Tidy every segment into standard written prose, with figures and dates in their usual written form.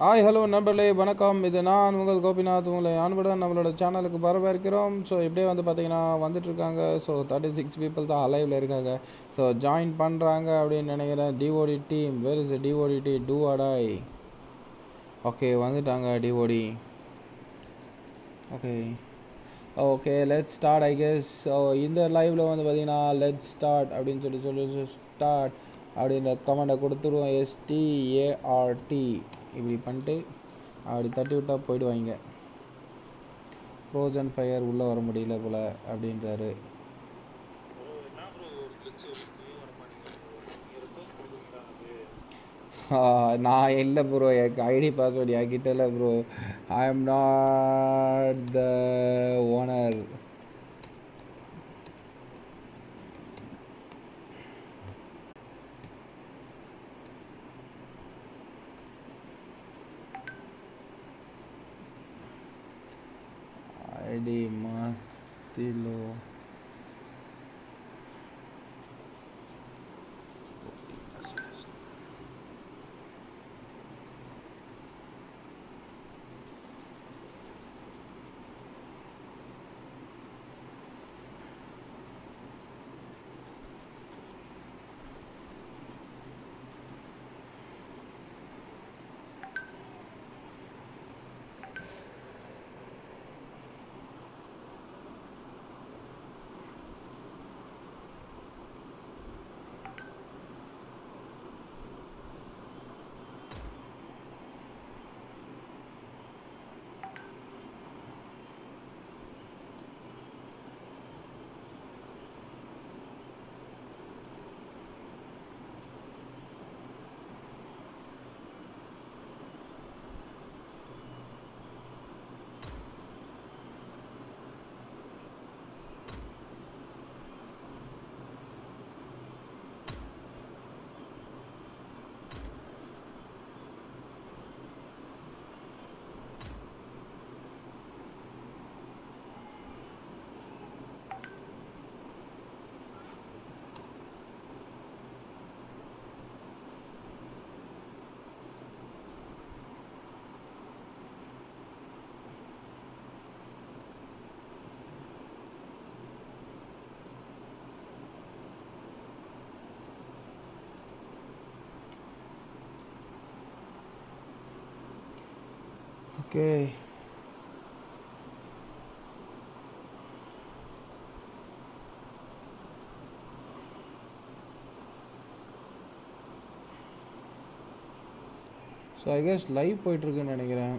Hi hello நண்பர்களே வணக்கம். இது நான் உங்கள் கோபிநாத். உங்களை அன்புடன் நம்மளோட சேனலுக்கு வரவேற்கிறோம். ஸோ இப்படியே வந்து பார்த்தீங்கன்னா வந்துட்டுருக்காங்க. ஸோ 36 பீப்புள் தான் அலைவில் இருக்காங்க. ஸோ ஜாயின் பண்ணுறாங்க அப்படின்னு நினைக்கிறேன். TOD team where is TOD டி டூ அடாய். ஓகே வந்துட்டாங்க TOD. Okay let's start I guess. So இந்த லைவில் வந்து பார்த்தீங்கன்னா லெட்ஸ் ஸ்டார்ட் அப்படின்னு சொல்லி ஸ்டார்ட் அப்படின்ற கமெண்டை கொடுத்துருவோம். START இப்படி பண்ணிட்டு அப்படி தட்டி விட்டால் போயிடுவாங்க. ஃப்ரோசன் ஃபயர் உள்ளே வர முடியல போல் அப்படின்றாரு. நான் இல்லை ப்ரோ, எனக்கு ஐடி பாஸ்வேர்டு என்கிட்ட இல்லை bro. I am not the owner. ID மாத்திலோ okay. So I guess live போயிட்டுருக்குன்னு நினைக்கிறேன்.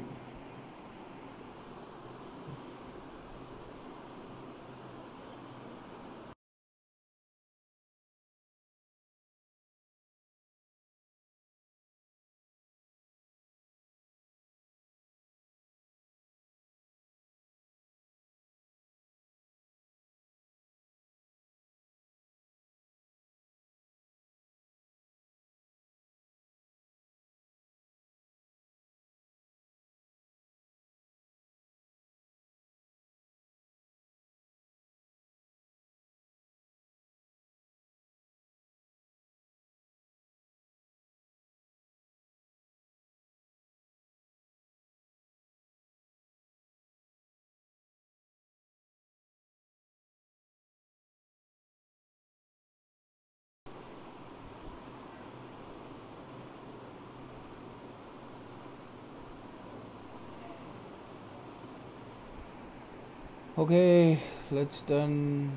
Okay, let's done.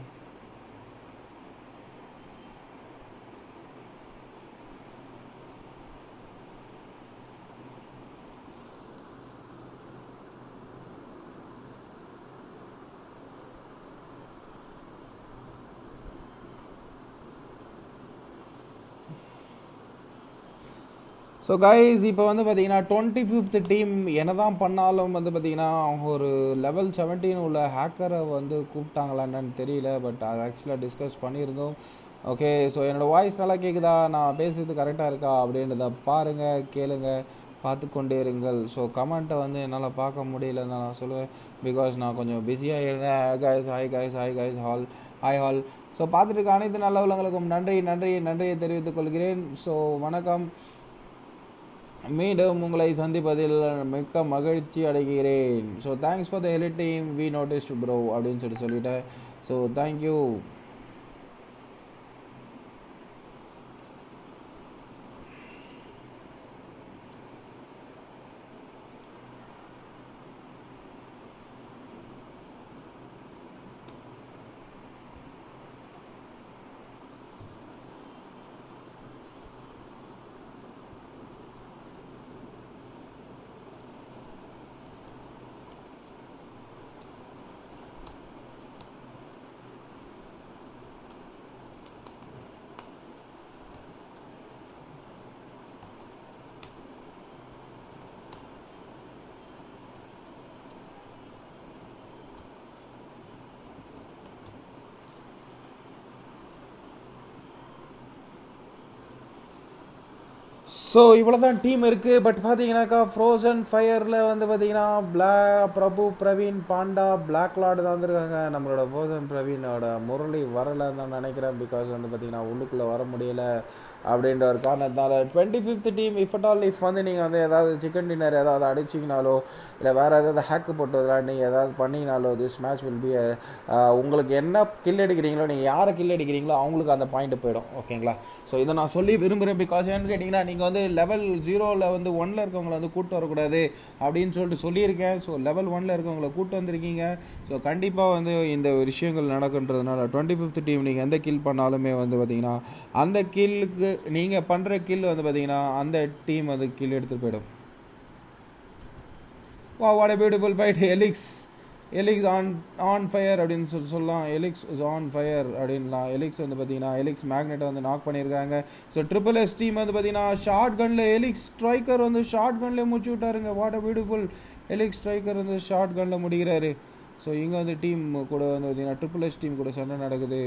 So guys இப்போ வந்து பார்த்தீங்கன்னா 25th டீம் என்ன தான் பண்ணாலும் வந்து பார்த்தீங்கன்னா அவங்க ஒரு லெவல் 17 உள்ள ஹேக்கரை வந்து கூப்பிட்டாங்களான்னு தெரியல. பட் அதை ஆக்சுவலாக டிஸ்கஸ் பண்ணியிருந்தோம். ஓகே, ஸோ என்னோடய வாய்ஸ் நல்லா கேட்குதா, நான் பேசுறது கரெக்டாக இருக்கா அப்படின்றத பாருங்கள், கேளுங்க, பார்த்து கொண்டே இருங்கள். ஸோ கமெண்ட்டை வந்து என்னால் பார்க்க முடியலன்னு நான் சொல்லுவேன், பிகாஸ் நான் கொஞ்சம் பிஸியாக இருந்தேன். Hi hall. ஸோ பார்த்துட்டு இருக்க அனைத்து நல்ல உள்ளவங்களுக்கும் நன்றியை தெரிவித்துக் கொள்கிறேன். ஸோ வணக்கம். மீண்டும் உங்களை சந்திப்பதில் மிக்க மகிழ்ச்சி அடைகிறேன். So thanks for the elite team, we noticed bro அப்படின்னு சொல்லிட்டேன். So thank you. ஸோ இவ்வளோ தான் டீம் இருக்குது. பட் பார்த்தீங்கன்னாக்கா ஃப்ரோசன் ஃபயரில் வந்து பார்த்தீங்கன்னா Prabhu, Praveen, Panda, Black Lord தான் வந்திருக்காங்க. நம்மளோட ஃப்ரோசன் பிரவீனோட முரளி வரலைன்னு தான் நினைக்கிறேன். பிகாஸ் வந்து பார்த்தீங்கன்னா உள்ளுக்குள்ளே வர முடியலை அப்படின்ற ஒரு காரணத்தினால 25th team if at all if வந்து நீங்கள் வந்து ஏதாவது சிக்கன் டின்னர் ஏதாவது அடிச்சிங்கனாலோ இல்லை வேறு ஏதாவது ஹேக்கு போட்டு நீங்கள் ஏதாவது பண்ணிங்கனாலோ திஸ் மேட்ச் வில் பி உங்களுக்கு என்ன கில் அடிக்கிறீங்களோ, நீங்கள் யாரை கில் அடிக்கிறீங்களோ அவங்களுக்கு அந்த பாயிண்ட் போயிடும். ஓகேங்களா? ஸோ இதை நான் சொல்லி விரும்புகிறேன். பிகாஸ் ஏன்னு கேட்டிங்கன்னா நீங்கள் வந்து லெவல் 0ல் வந்து 1ல் இருக்கவங்களை வந்து கூட்டு வரக்கூடாது அப்படின்னு சொல்லியிருக்கேன். ஸோ லெவல் 1ல் இருக்கவங்களை கூட்டு வந்திருக்கீங்க. ஸோ கண்டிப்பாக வந்து இந்த விஷயங்கள் நடக்குன்றதுனால 25th டீம் நீங்கள் எந்த கில் பண்ணாலுமே வந்து பார்த்தீங்கன்னா அந்த கில்லுக்கு நீங்கள் பண்ணுற கில் வந்து பார்த்தீங்கன்னா அந்த டீம் வந்து கில் எடுத்துகிட்டு போயிடும். வா what a beautiful fight. Elix on fire அப்படின்னு சொல்லலாம். எலிக்ஸ் இஸ் ஆன் ஃபயர் அப்படின்லாம். எலிக்ஸ் வந்து பார்த்தீங்கன்னா எலிக்ஸ் மேக்னெட்டை வந்து நாக் பண்ணியிருக்காங்க. ஸோ ட்ரிபிள் எஸ் டீம் வந்து பார்த்தீங்கன்னா ஷார்ட் கனில் எலிக்ஸ் ஸ்ட்ரைக்கர் வந்து ஷார்ட் கன்லேயே முடிச்சு விட்டாருங்க. What a beautiful. Elix striker வந்து ஷார்ட் கனில் முடிகிறாரு. ஸோ இங்கே வந்து டீம் கூட வந்து பார்த்தீங்கன்னா ட்ரிபிள் எஸ் டீம் கூட சண்டை நடக்குது.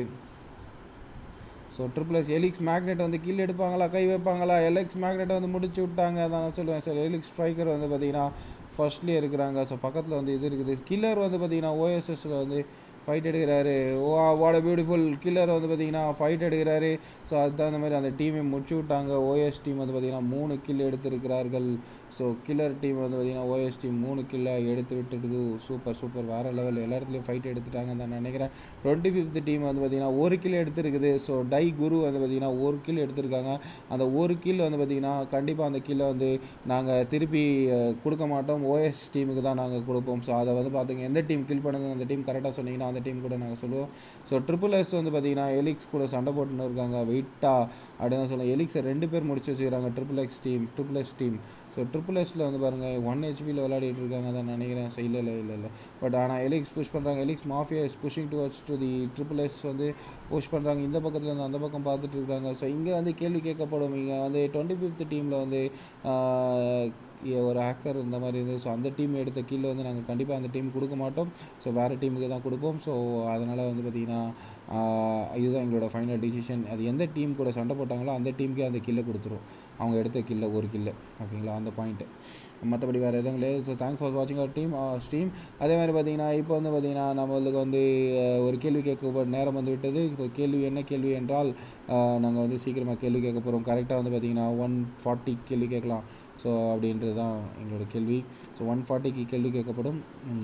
So triple S Elix magnet வந்து கீழே எடுப்பாங்களா, கை வைப்பாங்களா? எலிக்ஸ் மேக்னெட்டை வந்து முடிச்சு விட்டாங்க தான் நான் சொல்லுவேன். சார் எலிக்ஸ் ஸ்ட்ரைக்கர் வந்து பார்த்தீங்கன்னா ஃபர்ஸ்ட்லேயே இருக்கிறாங்க. ஸோ பக்கத்தில் வந்து இது இருக்குது. கில்லர் வந்து பார்த்தீங்கன்னா ஓஎஸ்எஸில் வந்து ஃபைட் எடுக்கிறாரு. What beautiful. கில்லர் வந்து பார்த்தீங்கன்னா ஃபைட் எடுக்கிறாரு. ஸோ அதுதான் அந்த மாதிரி அந்த டீமை முடிச்சு விட்டாங்க. ஓஎஸ் டீம் வந்து பார்த்தீங்கன்னா 3 கில் எடுத்திருக்கிறார்கள். ஸோ கில்லர் டீம் வந்து பார்த்தீங்கன்னா ஓஎஸ் டீம் 3 கில்லாக எடுத்து விட்டுடுது. சூப்பர் வேறு லெவல். எல்லா இடத்துலையும் ஃபைட் எடுத்துட்டாங்கன்னு தான் நினைக்கிறேன். 25th டீம் வந்து பார்த்தீங்கன்னா 1 கில் எடுத்துருக்குது. ஸோ டை குரு வந்து பார்த்தீங்கன்னா 1 கில் எடுத்திருக்காங்க. அந்த 1 கில் வந்து பார்த்தீங்கன்னா கண்டிப்பாக அந்த கில்லை வந்து நாங்கள் திருப்பி கொடுக்க மாட்டோம். ஓஎஸ் டீமுக்கு தான் நாங்கள் கொடுப்போம். ஸோ அதை வந்து பார்த்துங்க, எந்த டீம் கில் பண்ணுங்க அந்த டீம் கரெக்டாக சொன்னீங்கன்னா அந்த டீம் கூட நாங்கள் சொல்லுவோம். ஸோ ட்ரிபிள் எஸ் வந்து பார்த்தீங்கன்னா எலிக்ஸ் கூட சண்டை போட்டுன்னு இருக்காங்க வெயிட்டா அப்படின்னு தான் சொல்லுவோம். எலிக்ஸை 2 பேர் முடிச்சு வச்சுக்கிறாங்க triple S team. So triple எஸில் வந்து பாருங்கள் 1 HPயில் விளையாடிட்டு இருக்காங்க தான் நினைக்கிறேன். ஸோ இல்லை பட் ஆனால் எலிக்ஸ் புஷ் பண்ணுறாங்க. Elix mafia is pushing towards to the triple S வந்து புஷ் பண்ணுறாங்க. இந்த பக்கத்தில் இருந்து அந்த பக்கம் பார்த்துட்டு இருக்காங்க. ஸோ இங்கே வந்து கேள்வி கேட்கப்படும். இங்கே வந்து 25th டீமில் வந்து ஒரு ஹேக்கர் இந்த மாதிரி இருந்தது. ஸோ அந்த டீம் எடுத்த கீழே வந்து நாங்கள் கண்டிப்பாக அந்த டீம் கொடுக்க மாட்டோம். ஸோ வேறு டீமுக்கு தான் கொடுப்போம். ஸோ அதனால் வந்து பார்த்திங்கன்னா இதுதான் எங்களோட ஃபைனல் டிசிஷன். அது எந்த டீம் கூட சண்டை போட்டாங்களோ அந்த டீமுக்கே அந்த கில்லை கொடுத்துரும். அவங்க எடுத்த கில்லை 1 கில்லை. ஓகேங்களா? அந்த பாயிண்ட்டு. மற்றபடி வேறு எதுவும் கிடையாது. ஸோ தேங்க்ஸ் ஃபார் வாட்சிங் அவர் ஸ்ட்ரீம். அதே மாதிரி பார்த்தீங்கன்னா இப்போ வந்து பார்த்திங்கன்னா நம்மளுக்கு வந்து ஒரு கேள்வி கேட்க நேரம் வந்து விட்டது. ஸோ என்ன கேள்வி என்றால் நாங்கள் வந்து சீக்கிரமாக கேள்வி கேட்க போகிறோம். கரெக்டாக வந்து பார்த்திங்கன்னா 140 கேள்வி கேட்கலாம். ஸோ அப்படின்றது தான் எங்களோட கேள்வி. ஸோ 140க்கு கேள்வி கேட்கப்படும்.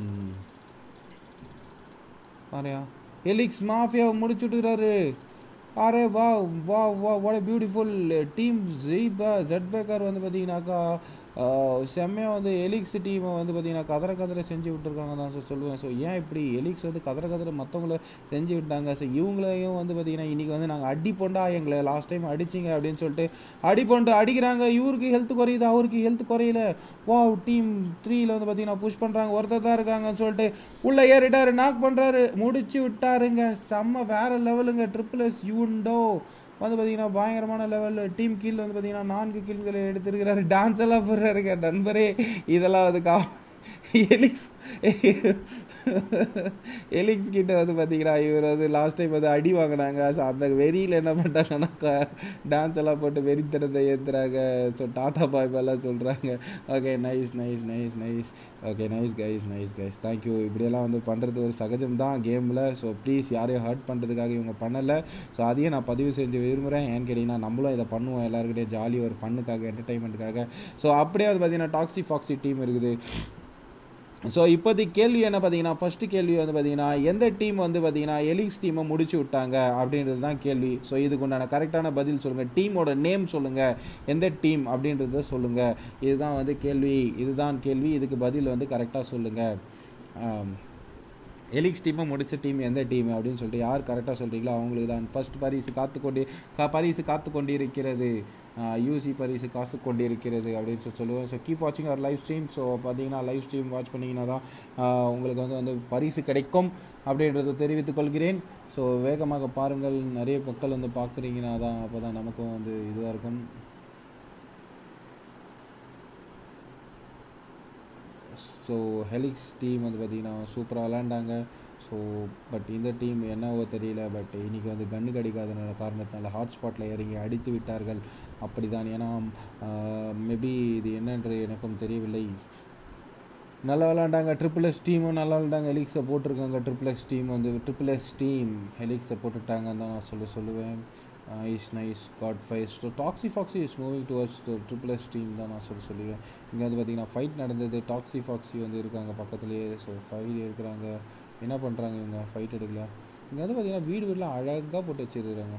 பாரியா எலிக்ஸ் மாஃபியாவை முடிச்சுட்டுறாரு. அரே வா what a beautiful team. Jetpacker வந்து பார்த்தீங்கன்னாக்கா செம்மையாக வந்து எலிக்ஸ் டீமை வந்து பார்த்தீங்கன்னா கதற செஞ்சு விட்டுருக்காங்க தான் சொல்லுவேன். ஸோ ஏன் இப்படி எலிக்ஸ் வந்து கதற மற்றவங்கள செஞ்சு விட்டாங்க. ஸோ இவங்களையும் வந்து பார்த்தீங்கன்னா இன்றைக்கி வந்து நாங்கள் அடிப்போண்டா எங்களை லாஸ்ட் டைம் அடிச்சிங்க அப்படின்னு சொல்லிட்டு அடிப்போண்டு அடிக்கிறாங்க. இவருக்கு ஹெல்த் குறையுது, அவருக்கு ஹெல்த் குறையில. டீம் 3ல் வந்து பார்த்தீங்கன்னா புஷ் பண்ணுறாங்க. ஒருத்தர் தான் இருக்காங்கன்னு சொல்லிட்டு உள்ளே ஏறிட்டாரு, நாக் பண்ணுறாரு, முடிச்சு விட்டாருங்க. செம்ம வேறு லெவலுங்க. ட்ரிபிள் எஸ் யூண்டோ வந்து பார்த்தீங்கன்னா பயங்கரமான லெவலில் டீம் கீழ் வந்து பார்த்தீங்கன்னா 4 கில்களை எடுத்துருக்கிறாரு. டான்ஸ் எல்லாம் போடுறாருங்க நண்பரே. இதெல்லாம் அதுக்கா எலிக்ஸ் எலிக்ஸ் கிட்ட வந்து பார்த்தீங்கன்னா இவர் வந்து லாஸ்ட் டைம் வந்து அடி வாங்கினாங்க. ஸோ அந்த வெறியில் என்ன பண்ணிட்டாங்கன்னா டான்ஸ் எல்லாம் போட்டு வெறித்தனத்தை ஏற்றுறாங்க. ஸோ டாட்டா பாய் எல்லாம் சொல்கிறாங்க. Okay nice okay nice thank you. இப்படியெல்லாம் வந்து பண்ணுறது ஒரு சகஜம் தான் கேமில். ஸோ ப்ளீஸ் யாரையும் ஹர்ட் பண்ணுறதுக்காக இவங்க பண்ணலை. ஸோ அதையும் நான் பதிவு செஞ்சு விரும்புகிறேன். ஏன்னு கேட்டிங்கன்னா நம்மளும் இதை பண்ணுவோம் எல்லாருக்கிட்டே ஜாலி ஒரு ஃபன்னுக்காக என்டர்டைன்மெண்ட்டுக்காக. ஸோ அப்படியே வந்து பார்த்தீங்கன்னா டாக்ஸி ஃபாக்ஸி டீம் இருக்குது. ஸோ இப்போதைக்கு கேள்வி என்ன பார்த்தீங்கன்னா ஃபஸ்ட்டு கேள்வி வந்து பார்த்தீங்கன்னா எந்த டீம் வந்து பார்த்தீங்கன்னா எலிக்ஸ் டீமை முடிச்சு விட்டாங்க அப்படின்றது தான் கேள்வி. ஸோ இதுக்கு உண்டான கரெக்டான பதில் சொல்லுங்கள். டீமோட நேம் சொல்லுங்கள், எந்த டீம் அப்படின்றத சொல்லுங்கள். இதுதான் வந்து கேள்வி, இதுதான் கேள்வி. இதுக்கு பதில் வந்து கரெக்டாக சொல்லுங்கள். எலிக்ஸ் டீமை முடித்த டீம் எந்த டீம் அப்படின்னு சொல்லிட்டு யார் கரெக்டாக சொல்கிறீங்களோ அவங்களுக்கு தான் ஃபஸ்ட் பரிசு காத்து கொண்டிருக்கிறது. யூசி பரிசு காசு கொண்டிருக்கிறது அப்படின்னு சொல்லுவேன். ஸோ கீப் வாட்சிங் அவர் லைவ் ஸ்ட்ரீம். ஸோ பார்த்தீங்கன்னா லைவ் ஸ்ட்ரீம் வாட்ச் பண்ணிங்கன்னா தான் உங்களுக்கு வந்து பரிசு கிடைக்கும் அப்படின்றத தெரிவித்துக் கொள்கிறேன். ஸோ வேகமாக பாருங்கள், நிறைய மக்கள் வந்து பார்க்குறீங்கன்னா தான் அப்போ தான் நமக்கும் வந்து இதுவாக இருக்கும். ஸோ ஹெலிக்ஸ் டீம் வந்து பார்த்திங்கன்னா சூப்பராக விளாண்டாங்க. ஸோ பட் இந்த டீம் என்னவோ தெரியல, பட் இன்றைக்கி வந்து கன்று கிடைக்காத காரணத்தினால ஹாட்ஸ்பாட்டில் இறங்கி அடித்து விட்டார்கள். அப்படி தான். ஏன்னா மேபி இது என்னன்று எனக்கும் தெரியவில்லை. நல்லா விளாண்டாங்க. ட்ரிபிள் டீமும் நல்லா விளாண்டாங்க. ஹெலிக்ஸை போட்டிருக்காங்க. ட்ரிபிள் எஸ் டீம் ஹெலிக்ஸை போட்டுட்டாங்கன்னு தான் நான் சொல்லுவேன். Nice got fight. So Taxi Foxy is moving towards triple S team தான் நான் சொல்லுவேன். இங்கே வந்து பார்த்திங்கன்னா ஃபைட் நடந்தது. டாக்ஸி ஃபாக்ஸி வந்து இருக்காங்க பக்கத்துலேயே. ஸோ ஃபைட் இருக்கிறாங்க. என்ன பண்ணுறாங்க இவங்க? ஃபைட் எடுக்கல. இங்கே வந்து பார்த்திங்கன்னா வீடுலாம் அழகாக போட்டு வச்சுருக்காங்க.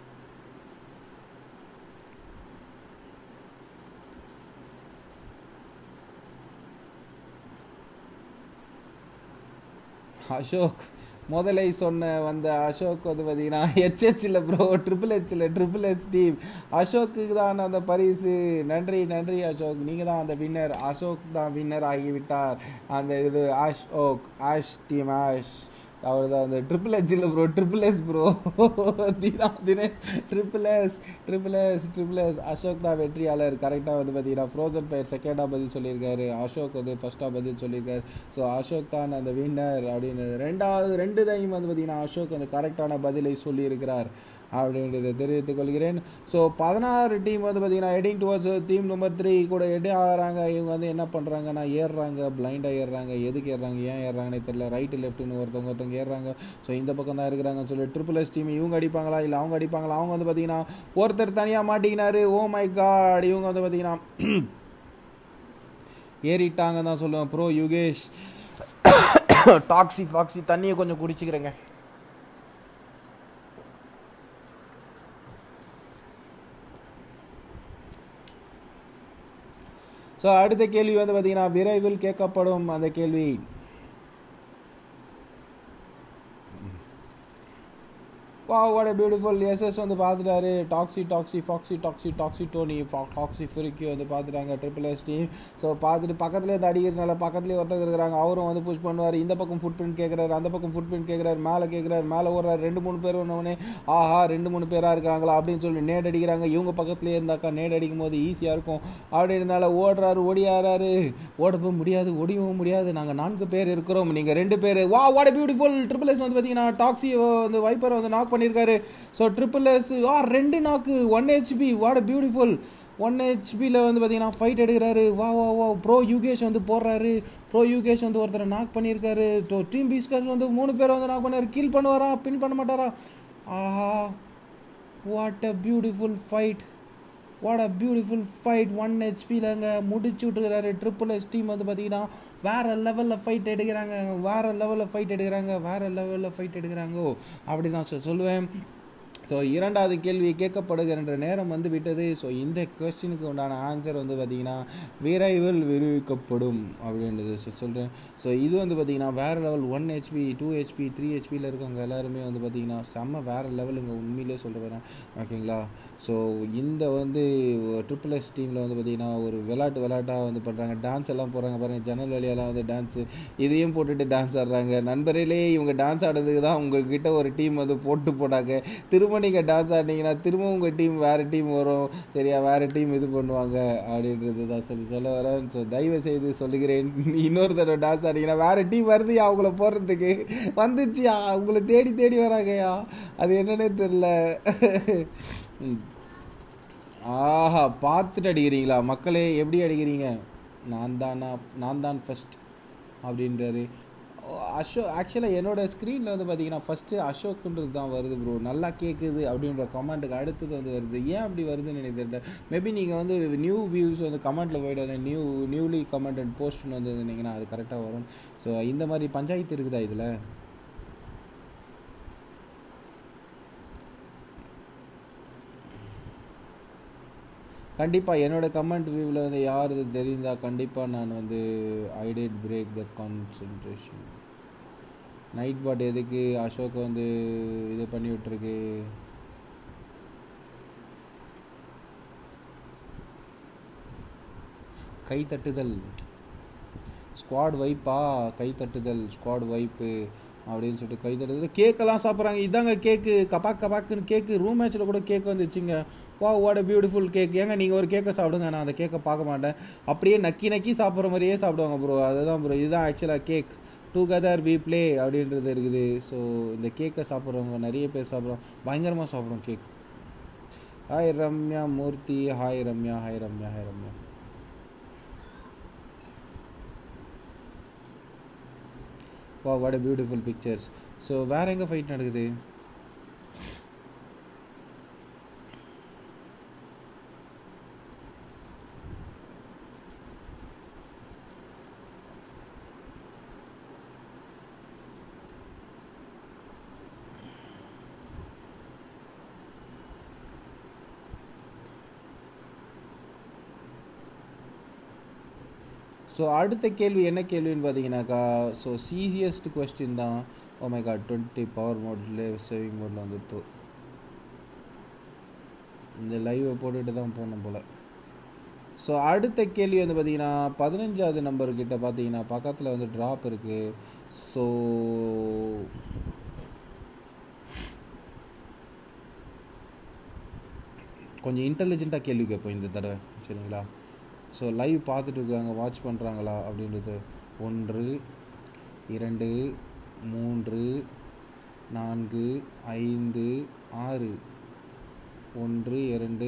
அசோக் முதலை சொன்ன வந்த அசோக் வந்து பார்த்தீங்கன்னா ஹெச்ஹெச் இல்லை ப்ரோ, ட்ரிபிள் எச் டீம். அசோக்கு தான் அந்த பரிசு. நன்றி அசோக், நீங்கள் தான் அந்த வின்னர். அசோக் தான் வின்னர் ஆகிவிட்டார். அந்த இது ஆஷ் டீம் ஆஷ் அவர் தான் அந்த ட்ரிபிள் எச் இல்லை bro, triple S bro. Dinesh triple S Ashok தான் வெற்றியாளர். கரெக்டாக வந்து பார்த்தீங்கன்னா ஃப்ரோசன் ஃபயர் செகண்டாக பதில் சொல்லியிருக்காரு. அசோக் வந்து ஃபஸ்ட்டாக பதில் சொல்லியிருக்காரு. ஸோ அசோக் தான் அந்த வின்னர் அப்படின்னு ரெண்டு டைம் வந்து பார்த்தீங்கன்னா அசோக் அந்த கரெக்டான பதிலை சொல்லியிருக்கிறார் அப்படின்றத தெரிவித்துக் கொள்கிறேன். ஸோ 16 டீம் வந்து பார்த்தீங்கன்னா ஹெட்டிங் டுவர்ட்ஸ் டீம் நம்பர் 3 கூட ஹெட் ஆகிறாங்க. இவங்க வந்து என்ன பண்ணுறாங்கன்னா ஏறுறாங்க, பிளைண்டாக ஏறுறாங்க. எதுக்கு ஏறுறாங்க, ஏன் ஏறுறாங்கன்னே தெரியல. ரைட்டு லெஃப்ட்டுன்னு ஒருத்தவங்க ஏறுறாங்க. ஸோ இந்த பக்கம் தான் இருக்கிறாங்கன்னு சொல்லி ட்ரிபிள் எஸ் டீம் இவங்க அடிப்பாங்களா இல்லை அவங்க அடிப்பாங்களா? அவங்க வந்து பார்த்தீங்கன்னா ஒருத்தர் தனியாக மாட்டிக்கினாரு. ஓ மை காட், இவங்க வந்து பார்த்தீங்கன்னா ஏறிட்டாங்க தான் சொல்லுவேன். ப்ரோ யுகேஷ் டாக்ஸி ஃபாக்ஸி தண்ணியை கொஞ்சம் குடிச்சிக்கிறேங்க. ஸோ அடுத்த கேள்வி வந்து பார்த்தீங்கன்னா விரைவில் கேட்கப்படும் அந்த கேள்வி. வாட் a beautiful எஸ்எஸ் வந்து பார்த்துட்டாரு. Taxi Foxy Tony Taxi Freaky வந்து பார்த்துட்டாங்க ட்ரிபிள் எஸ் டீம். ஸோ பார்த்துட்டு பக்கத்துலேயே அடிக்கிறதுனால பக்கத்துலேயே ஒருத்தர் இருக்கிறாங்க. அவரும் வந்து புஷ் பண்ணுவார். இந்த பக்கம் ஃபுட் பிரிண்ட் கேட்குறாரு, அந்த பக்கம் ஃபுட் பிரிண்ட் கேட்குறாரு, மேலே ஓடுறாரு. 2-3 பேர் ஒன்றே ஆஹா 2-3 பேராக இருக்காங்களா அப்படின்னு சொல்லி நேட் அடிக்கிறாங்க. இவங்க பக்கத்துலேயே இருந்தாக்கா நேட் அடிக்கும் போது ஈஸியாக இருக்கும் அப்படின்றதுனால ஓடியாராரு. ஓடவும் முடியாது, ஒடியவும் முடியாது. நாங்கள் 4 பேர் இருக்கிறோம், நீங்கள் 2 பேர். What a beautiful triple S வந்து பார்த்தீங்கன்னா டாக்ஸி வந்து வைப்பரை வந்து நாக் பண்ணியிருக்காரு. ஸோ ட்ரிபிள் எஸ் 2 நாக்கு 1 HP. வாட் a beautiful 1 HPயில் வந்து பார்த்தீங்கன்னா ஃபைட் எடுக்கிறாரு. வா ப்ரோ யுகேஷ் வந்து போடுறாரு. யுகேஷ் வந்து ஒருத்தரை நாக் பண்ணியிருக்காரு. ஸோ டீம் பிஸ்கஸ் வந்து 3 பேரை வந்து நாக் பண்ணார். கில் பண்ணுவாரா, பின் பண்ண மாட்டாரா? ஆஹா வாட் a beautiful fight. 1 HPலங்க முடிச்சு விட்டுருக்காரு. ட்ரிபிள் எஸ் டீம் வந்து பார்த்தீங்கன்னா வேறு லெவலில் ஃபைட் எடுக்கிறாங்க. அப்படி தான் சொல்லுவேன். ஸோ இரண்டாவது கேள்வி கேட்கப்படுகின்ற நேரம் வந்து விட்டது. ஸோ இந்த கொஸ்டினுக்கு உண்டான ஆன்சர் வந்து பார்த்திங்கன்னா விரைவில் விரிவிக்கப்படும் அப்படின்றது சொல்கிறேன். ஸோ இது வந்து பார்த்திங்கன்னா வேறு லெவல் 1 HP 2 HP 3 HPயில் இருக்கவங்க எல்லாருமே வந்து பார்த்திங்கன்னா செம்ம வேறு லெவலுங்க உண்மையிலே சொல்கிறேன். ஓகேங்களா? ஸோ இந்த வந்து ட்ரிபிள் எஸ் டீமில் வந்து பார்த்திங்கன்னா ஒரு விளையாட்டாக வந்து பண்ணுறாங்க. டான்ஸ் எல்லாம் போகிறாங்க பாருங்கள், ஜன்னல் வழியெல்லாம் வந்து டான்ஸு இதையும் போட்டுட்டு டான்ஸ் ஆடுறாங்க. நண்பர்களே, இவங்க டான்ஸ் ஆடுறதுக்கு தான் உங்ககிட்ட ஒரு டீம் வந்து போட்டாங்க. திரும்ப நீங்கள் டான்ஸ் ஆடினீங்கன்னா திரும்ப உங்கள் டீம் வேறு டீம் வரும், சரியா, வேறு டீம் இது பண்ணுவாங்க அப்படின்றது தான் சொல்ல வரேன். ஸோ தயவு செய்து சொல்லுகிறேன், இன்னொரு தடவை டான்ஸ் ஆடிங்கன்னா வேறு டீம் வருதுயா அவங்கள போடுறதுக்கு, வந்துச்சியா உங்களை தேடி வராங்கயா, அது என்னன்னே தெரில. ஆஹா, பார்த்துட்டு அடிக்கிறீங்களா மக்களே, எப்படி அடிக்கிறீங்க? நான் தான் ஃபஸ்ட் அப்படின்றாரு அசோக். ஆக்சுவலாக என்னோடய ஸ்க்ரீனில் வந்து பார்த்தீங்கன்னா ஃபஸ்ட்டு அசோக்குன்றது தான் வருது ப்ரோ, நல்லா கேட்குது அப்படின்ற கமெண்ட்டுக்கு அடுத்தது வந்து வருது. ஏன் அப்படி வருதுன்னு எனக்கு தெரியல. மேபி நீங்கள் வந்து நியூ வியூஸ் வந்து கமெண்ட்டில் போய்ட்டு வந்து நியூலி கமெண்ட் அண்ட் போஸ்ட்னு வந்து இருந்தீங்கன்னா அது கரெக்டாக வரும். ஸோ இந்த மாதிரி பஞ்சாயத்து இருக்குதா இதில்? கண்டிப்பாக என்னோடய கமெண்ட் வியூவில் வந்து யார் இது தெரிந்தால் கண்டிப்பாக நான் வந்து I did break the concentration. Night bot எதுக்கு அசோக் வந்து இது பண்ணி விட்டுருக்கு? கை தட்டுதல் ஸ்குவாட் வைப்பா, கை தட்டுதல் ஸ்குவாட் வைப்பு அப்படின்னு சொல்லிட்டு கை தட்டுதல். கேக்கெல்லாம் சாப்பிட்றாங்க. இதாங்க கேக்கு, கபாக்குன்னு கேக்கு. ரூம் மேட்ச்சில் கூட கேக் வந்துச்சுங்க. வா, வாட் அ பியூட்டிஃபுல் கேக். ஏங்க நீங்கள் ஒரு கேக்கை சாப்பிடுங்க, நான் அந்த கேக்கை பார்க்க மாட்டேன். அப்படியே நக்கி சாப்பிட்ற மாதிரியே சாப்பிடுவாங்க ப்ரோ. அதுதான் ப்ரோ, இதுதான் ஆக்சுவலாக கேக். டுகெதர் வி ப்ளே அப்படின்றது இருக்குது. ஸோ இந்த கேக்கை சாப்பிட்றவங்க நிறைய பேர் சாப்பிட்றோம், பயங்கரமாக சாப்பிட்றோம் cake. Hi Ramya Murthy, hi Ramya. வா, what a beautiful pictures. So வேறு எங்கே ஃபைட் நடக்குது? ஸோ அடுத்த கேள்வி என்ன கேள்வின்னு பார்த்தீங்கன்னாக்கா, ஸோ ஈஸியஸ்ட் கொஸ்டின் தான். ஓ மை காட், 20 பவர் மோடில் சேவிங் மோடில் வந்துட்டு இந்த லைவை போட்டுட்டு தான் போகணும் போல். ஸோ அடுத்த கேள்வி வந்து பார்த்தீங்கன்னா 15வது நம்பர்கிட்ட பார்த்தீங்கன்னா பக்கத்தில் வந்து ட்ராப் இருக்குது. ஸோ கொஞ்சம் இன்டெலிஜென்ட்டாக கேள்வி கேட்போம் இந்த தடவை, சரிங்களா? ஸோ லைவ் பார்த்துட்டு இருக்காங்க, வாட்ச் பண்ணுறாங்களா அப்படின்றது. 1 2 3 4 5 6 1 2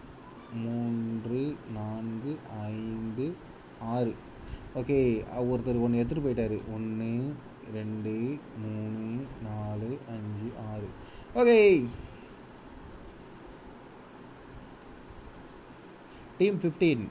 3 4 5 6. ஓகே, ஒருத்தர் ஒன்று எடுத்துகிட்டு போயிட்டார். 1 2 3 4 5 6. Okay, team 15.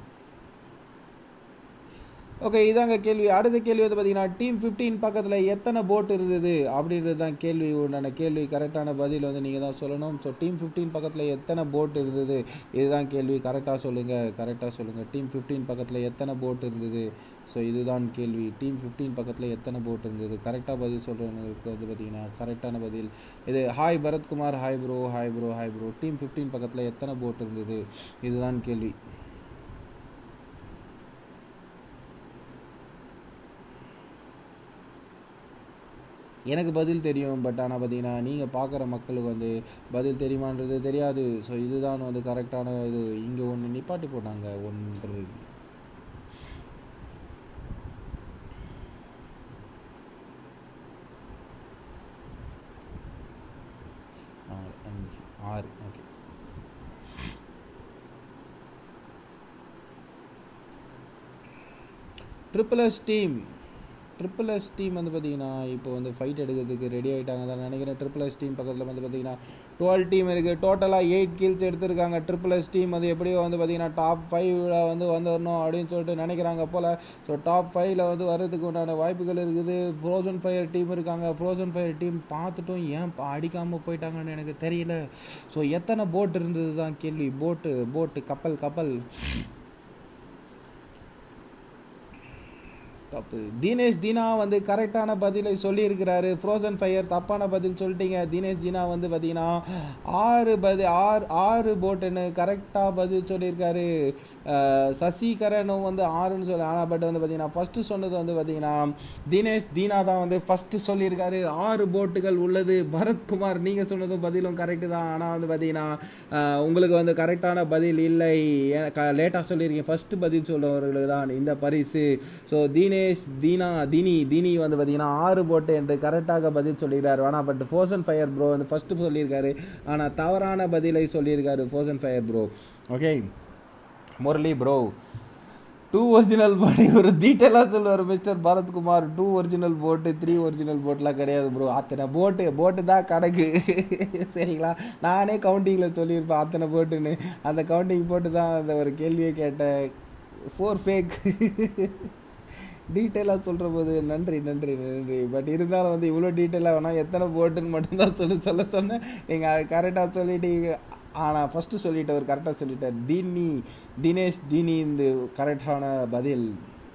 ஓகே, இதாங்க கேள்வி. அடுத்த கேள்வி வந்து பார்த்தீங்கன்னா டீம் 15 பக்கத்தில் எத்தனை போட் இருந்தது அப்படின்றது தான் கேள்வி. உண்டான கேள்வி, கரெக்டான பதில் வந்து நீங்கள் தான் சொல்லணும். ஸோ டீம் 15 பக்கத்தில் எத்தனை போட் இருந்தது, இதுதான் கேள்வி. கரெக்டாக சொல்லுங்கள். டீம் 15 பக்கத்தில் எத்தனை போட் இருந்தது? ஸோ இதுதான் கேள்வி. டீம் 15 பக்கத்தில் எத்தனை போட் இருந்தது? கரெக்டாக பதில் சொல்கிறவங்களுக்கு வந்து பார்த்தீங்கன்னா கரெக்டான பதில் இது. Hi Bharathkumar, hi bro. Team 15 பக்கத்தில் எத்தனை போட் இருந்தது, இதுதான் கேள்வி. எனக்கு பதில் தெரியும், பட் ஆனால் பார்த்தீங்கன்னா நீங்கள் பார்க்குற மக்களுக்கு வந்து பதில் தெரியுமான்றது தெரியாது. ஸோ இதுதான் வந்து கரெக்டான இது. இங்கே ஒன்று நிப்பாட்டி போட்டாங்க, 1 5 6. ஓகே, ட்ரிபிள் எஸ் டீம் வந்து பார்த்தீங்கன்னா இப்போ வந்து ஃபைட் எடுக்கிறதுக்கு ரெடி ஆகிட்டாங்க தான் நினைக்கிறேன். ட்ரிபிள் எஸ் டீம் பக்கத்தில் வந்து பார்த்தீங்கன்னா 12 டீம் இருக்குது. டோட்டலாக 8 கில்ஸ் எடுத்திருக்காங்க. ட்ரிபிள் எஸ் டீம் அது எப்படியோ வந்து பார்த்தீங்கன்னா டாப் 5 வந்து வந்துடணும் அப்படின்னு சொல்லிட்டு நினைக்கிறாங்க போல். ஸோ டாப் 5 வந்து வர்றதுக்கு உண்டான வாய்ப்புகள் இருக்குது. ஃப்ரோசன் ஃபயர் டீம் இருக்காங்க. ஃப்ரோசன் ஃபயர் டீம் பார்த்துட்டும் ஏன் அடிக்காமல் போயிட்டாங்கன்னு எனக்கு தெரியல. ஸோ எத்தனை போட் இருந்தது தான் கேள்வி. போட்டு கப்பல் தப்பு. தினேஷ் தீனா வந்து கரெக்டான பதிலை சொல்லியிருக்கிறாரு. ஃப்ரோசன் ஃபயர் தப்பான பதில் சொல்லிட்டீங்க. தினேஷ் தீனா வந்து பார்த்தீங்கன்னா 6 போட்டுன்னு கரெக்டாக பதில் சொல்லியிருக்காரு. சசிகரனும் வந்து 6ன்னு சொல்லி, ஆனால் பட் வந்து பார்த்தீங்கன்னா ஃபஸ்ட்டு சொன்னது வந்து பார்த்தீங்கன்னா தினேஷ் தீனா தான் வந்து ஃபஸ்ட்டு சொல்லியிருக்காரு. 6 போட்டுகள் உள்ளது. பரத்குமார் நீங்கள் சொன்னதும் பதிலும் கரெக்டு தான். ஆனால் வந்து பார்த்தீங்கன்னா உங்களுக்கு வந்து கரெக்டான பதில் இல்லை. லேட்டாக சொல்லியிருக்கீங்க. ஃபஸ்ட்டு பதில் சொல்றவர்களுக்கு தான் இந்த பரிசு. ஸோ தினி வந்து பார்த்தீங்கன்னா 6 போட்டு என்று கரெக்டாக பதில் சொல்லியிருக்காரு. ஆனால் பட் ஃப்ரோசன் ஃபயர் ப்ரோ வந்து ஃபஸ்ட்டு சொல்லியிருக்காரு. ஆனால் தவறான பதிலை சொல்லியிருக்காரு frozen fire bro. Okay Murali bro 2 original போட்டு ஒரு டீட்டெயிலாக சொல்லுவார் மிஸ்டர் பரத்குமார். 2 ஒரிஜினல் போட்டு 3 ஒரிஜினல் போட்டுலாம் கிடையாது ப்ரோ. அத்தனை போட்டு தான் கணக்கு. சரிங்களா, நானே கவுண்டிங்கில் சொல்லியிருப்பேன் அத்தனை போட்டுன்னு. அந்த கவுண்டிங் போட்டு தான் அந்த ஒரு கேள்வியை கேட்டேன். 4 ஃபேக். டீட்டெயிலாக சொல்கிற போது நன்றி. பட் இருந்தாலும் வந்து இவ்வளோ டீட்டெயிலாக வேணால் எத்தனை போட்டுன்னு மட்டும்தான் சொல்ல சொன்னேன். நீங்கள் அதை கரெக்டாக சொல்லிட்டீங்க. ஆனால் ஃபஸ்ட்டு சொல்லிவிட்டு அவர் கரெக்டாக சொல்லிட்டார். தினேஷ் இந்த கரெக்டான பதில்.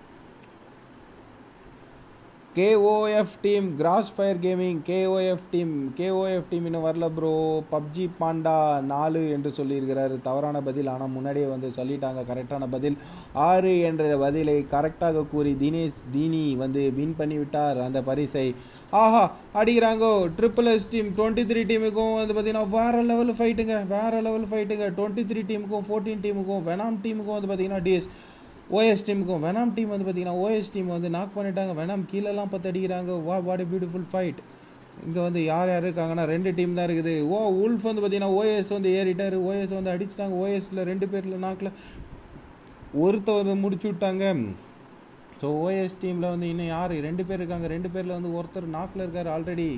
KOF team cross fire gaming KOF team இன்னும் வரல ப்ரோ. PUBG பாண்டா 4 என்று சொல்லியிருக்கிறாரு. தவறான பதில். ஆனால் முன்னாடியே வந்து சொல்லிட்டாங்க கரெக்டான பதில். 6 என்ற பதிலை கரெக்டாக கூறி தினி வந்து வின் பண்ணிவிட்டார் அந்த பரிசை. ஆஹா அடிக்கிறாங்கோ. SSS டீம் 23 டீமுக்கும் வந்து பார்த்தீங்கன்னா வேறு லெவல் ஃபைட்டுங்க. 23 டீமுக்கும் 14 டீமுக்கும் வெனாம் டீமுக்கும் வந்து பார்த்தீங்கன்னா OS டீமுக்கும் வெனாம் டீம் வந்து பார்த்தீங்கன்னா OS டீம் வந்து நாக் பண்ணிட்டாங்க. வெனாம் கீழெல்லாம் பார்த்து அடிக்கிறாங்க. What a beautiful fight. இங்கே வந்து யார் இருக்காங்கன்னா 2 டீம் தான் இருக்குது. உல்ஃப் வந்து பார்த்தீங்கன்னா OS வந்து ஏறிட்டார். OS வந்து அடிச்சிட்டாங்க. OSல 2 பேரில் நாக்கில் ஒருத்தர் வந்து முடிச்சு விட்டாங்க. ஸோ OS டீமில் வந்து இன்னும் யார் 2 பேர் இருக்காங்க. 2 பேரில் வந்து ஒருத்தர் நாக்கில் இருக்கார். ஆல்ரெடி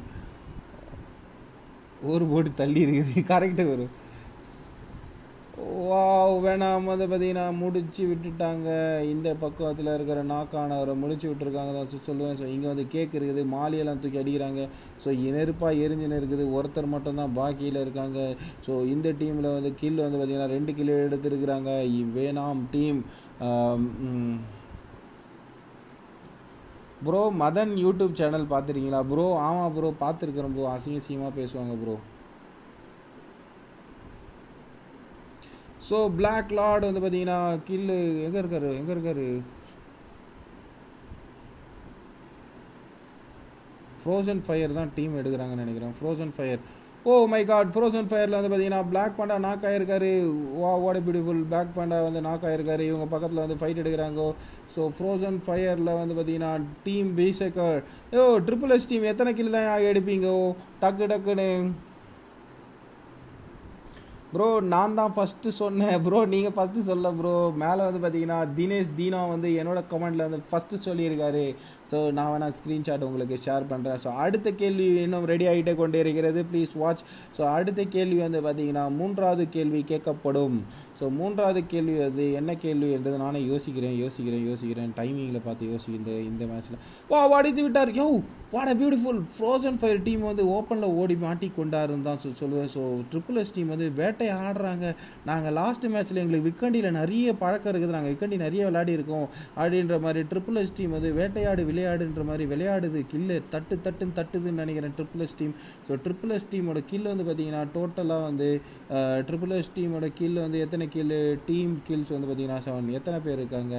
ஒரு போட்டு தள்ளி இருக்குது. கரெக்டாக வரும். வேணாம் வந்து பார்த்தீங்கன்னா முடிச்சு விட்டுட்டாங்க. இந்த பக்கத்தில் இருக்கிற நாக்கானவரை முடிச்சு விட்டுருக்காங்க தான் சொல்லுவேன். ஸோ இங்கே வந்து கேக் இருக்குது. மாலியெல்லாம் தூக்கி அடிக்கிறாங்க. ஸோ நெருப்பாக எரிஞ்சுன்னு இருக்குது. ஒருத்தர் மட்டும்தான் பாக்கியில் இருக்காங்க. ஸோ இந்த டீமில் வந்து கில் வந்து பார்த்தீங்கன்னா 2 கிலோ எடுத்துருக்குறாங்க வேணாம் team. Bro Madan YouTube channel பார்த்துருக்கீங்களா ப்ரோ? ஆமாம் ப்ரோ பார்த்துருக்குறேன் ப்ரோ. அசிங்கமாக பேசுவாங்க ப்ரோ. ஸோ பிளாக் லார்ட் வந்து பார்த்தீங்கன்னா கில்லு எங்கே இருக்காரு ஃப்ரோசன் ஃபயர் தான் டீம் எடுக்கிறாங்கன்னு நினைக்கிறேன். Frozen fire. Oh my god. Frozen ஃபயரில் வந்து பார்த்தீங்கன்னா பிளாக் பாண்டா நாக் ஆகிருக்காரு. What beautiful. பிளாக் பாண்டா வந்து நாக் ஆகிருக்காரு. இவங்க பக்கத்தில் வந்து ஃபைட் எடுக்கிறாங்க. ஸோ ஃப்ரோசன் ஃபயரில் வந்து பார்த்தீங்கன்னா டீம் பீசக்கர். SSS டீம் எத்தனை கில் தான் எடுப்பீங்க டக்குன்னு? ப்ரோ நான் தான் ஃபஸ்ட்டு சொன்னேன் ப்ரோ. நீங்கள் ஃபஸ்ட்டு சொல்ல ப்ரோ. மேலே வந்து பார்த்தீங்கன்னா தினேஷ் தீனா வந்து என்னோட கமெண்டில் வந்து ஃபஸ்ட்டு சொல்லியிருக்காரு. ஸோ நான் வேணால் ஸ்க்ரீன்ஷாட் உங்களுக்கு ஷேர் பண்ணுறேன். ஸோ அடுத்த கேள்வி இன்னும் ரெடி ஆகிட்டே கொண்டே இருக்கிறது. Please watch. ஸோ அடுத்த கேள்வி வந்து பார்த்தீங்கன்னா 3வது கேள்வி கேட்கப்படும். ஸோ 3வது கேள்வி வந்து என்ன கேள்வி என்றது நானே யோசிக்கிறேன். டைமிங்கில் பார்த்து இந்த மேட்ச்சில் அடித்து விட்டார். What beautiful. Frozen fire team வந்து ஓப்பனில் ஓடி மாட்டி கொண்டாருன்னு தான் சொல்லுவேன். ஸோ SSS டீம் வந்து வேட்டை ஆடுறாங்க. நாங்கள் லாஸ்ட் மேட்ச்சில் எங்களுக்கு விக்கண்டியில் நிறைய பழக்கம் இருக்குது. நாங்கள் விக்கண்டி நிறைய விளையாடி இருக்கோம் அப்படின்ற மாதிரி SSS டீம் வந்து விளையாடுன்ற மாதிரி விளையாடுது. கில்லு தட்டுதுன்னு நினைக்கிறேன் SSS டீம். ஸோ SSS டீமோட கில் வந்து பார்த்தீங்கன்னா டோட்டலாக வந்து SSS டீமோட கில் வந்து எத்தனை கில்லு? டீம் கில்ஸ் வந்து பார்த்தீங்கன்னா 7. எத்தனை பேர் இருக்காங்க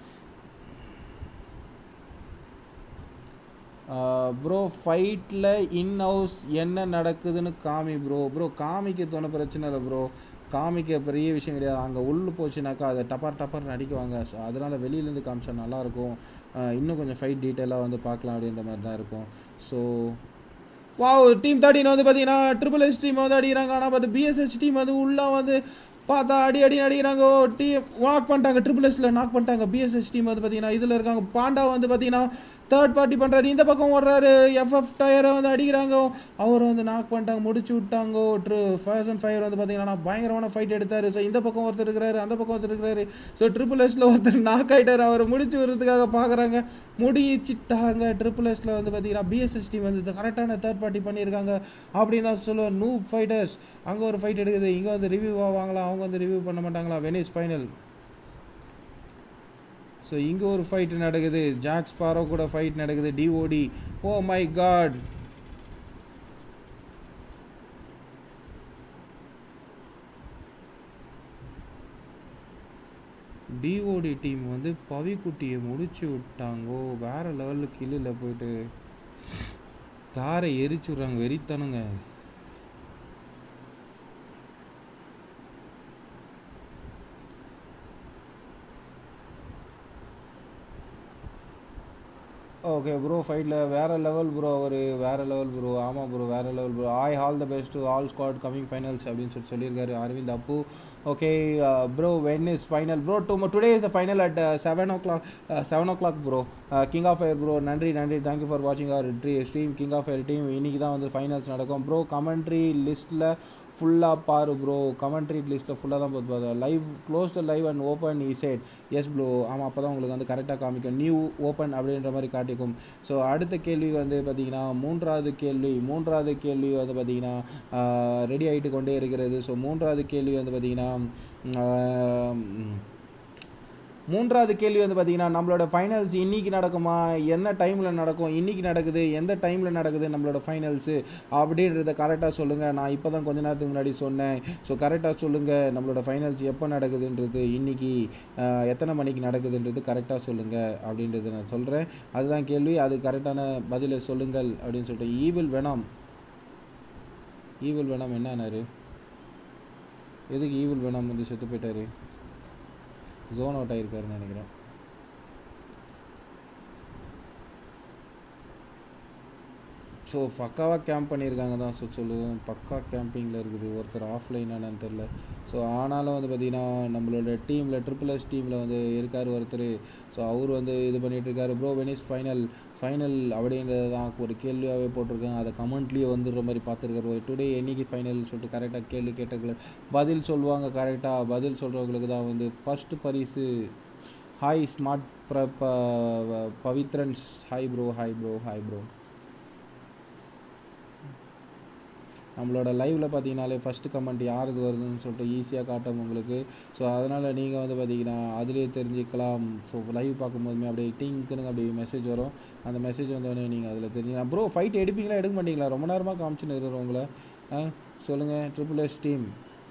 ப்ரோ? ஃபைட்டில் இன் ஹவுஸ் என்ன நடக்குதுன்னு காமி ப்ரோ. காமிக்க தோண பிரச்சனை இல்லை ப்ரோ. காமிக்க பெரிய விஷயம் கிடையாது. அங்கே உள்ளே போச்சுனாக்கா அதை டப்பர்னு அடிக்குவாங்க. ஸோ அதனால் வெளியிலேருந்து காமிச்சா நல்லாயிருக்கும். இன்னும் கொஞ்சம் ஃபைட் டீட்டெயிலாக வந்து பார்க்கலாம் அப்படின்ற மாதிரி தான் இருக்கும். ஸோ டீம் 13 வந்து பார்த்தீங்கன்னா SSS டீம் வந்து அடிக்கிறாங்க. ஆனால் பார்த்து BSS டீம் வந்து உள்ளே வந்து பார்த்தா அடி அடிக்கிறாங்க. டீம் நாக் பண்ணிட்டாங்க. SSSல நாக் பண்ணிட்டாங்க. BSS டீம் வந்து பார்த்தீங்கன்னா இதில் இருக்காங்க. பாண்டா வந்து பார்த்தீங்கன்னா தேர்ட் பார்ட்டி பண்ணுறாரு. இந்த பக்கம் ஓடுறாரு. FF டயரை வந்து அடிக்கிறாங்க. அவர் வந்து நாக் பண்ணிட்டாங்க. முடிச்சு விட்டாங்க. ஃப்ரோசன் ஃபயர் வந்து பார்த்தீங்கன்னா பயங்கரமான ஃபைட் எடுத்தார். ஸோ இந்த பக்கம் ஒருத்தர் இருக்கிறாரு, அந்த பக்கம் ஒருத்தர் இருக்கிறாரு. ஸோ SSSல ஒருத்தர் நாக் ஆகிட்டார். அவரை முடிச்சு விடுறதுக்காக பார்க்குறாங்க. முடிச்சிட்டாங்க. SSSல வந்து பார்த்தீங்கன்னா BSS டீம் வந்து கரெக்டான தேர்ட் பார்ட்டி பண்ணியிருக்காங்க அப்படின்னு தான் சொல்லுவேன். Noob fighters. அங்கே ஒரு ஃபைட் எடுக்குது. இங்கே வந்து ரிவ்யூவாக வாங்கலாம். அவங்க வந்து ரிவ்யூ பண்ண மாட்டாங்களா? Venice final. ஸோ இங்கே ஒரு ஃபைட் நடக்குது. ஜாக் ஸ்பாரோ கூட ஃபைட் நடக்குது. DOD, oh my god. DOD team வந்து பவிக்குட்டியை முடிச்சு விட்டாங்கோ. வேற லெவலுக்கு கீழே போயிட்டு தாரை எரிச்சு விட்றாங்க. வெறித்தனுங்க. ஓகே ப்ரோ, ஃபைட்டில் வேறு லெவல் ப்ரோ. அவர் வேறு லெவல் ப்ரோ. ஆமாம் ப்ரோ, வேறு level bro. All the best to all squad coming finals அப்படின்னு சொல்லியிருக்காரு Aravind Appu. Okay bro, when is final bro? Today is the final at 7 o'clock bro. King of fire bro. நன்றி thank you for வாட்சிங் our stream. King of fire team இன்றைக்கி தான் வந்து finals நடக்கும் bro. Commentary லிஸ்ட்டில் ஃபுல்லாக பாரு ப்ரோ. கமெண்ட்ரி லிஸ்ட்டில் ஃபுல்லாக தான் போது பாரு. Live close the live and open a side. Yes bro. ஆமாம், அப்போ தான் உங்களுக்கு வந்து கரெக்டாக காமிக்கும். நியூ ஓப்பன் அப்படின்ற மாதிரி காட்டிக்கும். ஸோ அடுத்த கேள்வி வந்து பார்த்திங்கன்னா மூன்றாவது கேள்வி வந்து பார்த்திங்கன்னா ரெடி ஆகிட்டு கொண்டே இருக்கிறது. ஸோ மூன்றாவது கேள்வி வந்து பார்த்திங்கன்னா நம்மளோட ஃபைனல்ஸ் இன்றைக்கி நடக்குமா, என்ன டைமில் நடக்கும், இன்றைக்கி நடக்குது, எந்த டைமில் நடக்குது நம்மளோட ஃபைனல்ஸு அப்படின்றத கரெக்டாக சொல்லுங்கள். நான் இப்போ தான் கொஞ்ச நேரத்துக்கு முன்னாடி சொன்னேன். ஸோ கரெக்டாக சொல்லுங்கள் நம்மளோட ஃபைனல்ஸ் எப்போ நடக்குதுன்றது, இன்றைக்கி எத்தனை மணிக்கு நடக்குதுன்றது கரெக்டாக சொல்லுங்கள் அப்படின்றது நான் சொல்கிறேன். அதுதான் கேள்வி. அது கரெக்டான பதிலை சொல்லுங்கள் அப்படின்னு சொல்லிட்டு. ஈவில் வேணாம் என்னானாரு? எதுக்கு ஈவில் வேணாம் வந்து செத்து போயிட்டாரு? ஜோன் அவுட் ஆகிருக்காருன்னு நினைக்கிறேன். ஸோ பக்காவாக கேம்ப் பண்ணியிருக்காங்க தான். ஸோ சொல்லுவேன், பக்கா கேம்பிங்கில் இருக்குது. ஒருத்தர் ஆஃப்லைன் என்னன்னு தெரில. ஸோ ஆனாலும் வந்து பார்த்திங்கன்னா நம்மளோட டீமில் SSS டீமில் வந்து இருக்கார் ஒருத்தர். ஸோ அவர் வந்து இது பண்ணிகிட்ருக்காரு. ப்ரோ வெனிஸ் ஃபைனல் அப்படின்றது தான் ஒரு கேள்வியாகவே போட்டிருக்காங்க. அதை கமெண்ட்லேயே வந்துடுற மாதிரி பார்த்துருக்காரு. டுடே என்னைக்கு ஃபைனல் சொல்லிட்டு கரெக்டாக கேள்வி கேட்டவங்களுக்கு பதில் சொல்லுவாங்க. கரெக்டாக பதில் சொல்கிறவங்களுக்கு தான் வந்து ஃபஸ்ட்டு பரிசு. Hi smart Pavithran. Hi bro. நம்மளோட லைவில் பார்த்தீங்கனாலே ஃபஸ்ட்டு கமெண்ட் யாருக்கு வருதுன்னு சொல்லிட்டு ஈஸியாக காட்டும் உங்களுக்கு. ஸோ அதனால் நீங்கள் வந்து பார்த்தீங்கன்னா அதிலே தெரிஞ்சுக்கலாம். ஸோ லைவ் பார்க்கும்போதுமே அப்படியே டிங்க்குன்னு அப்படியே மெசேஜ் வரும். அந்த மெசேஜ் வந்தோடனே நீங்கள் அதில் தெரிஞ்சுக்கலாம். ப்ரோ ஃபைட் எடுப்பீங்களா எடுக்க மாட்டீங்களா? ரொம்ப நேரமாக காமிச்சுன்னு இருக்கிறோம் உங்களை. சொல்லுங்கள். SSS team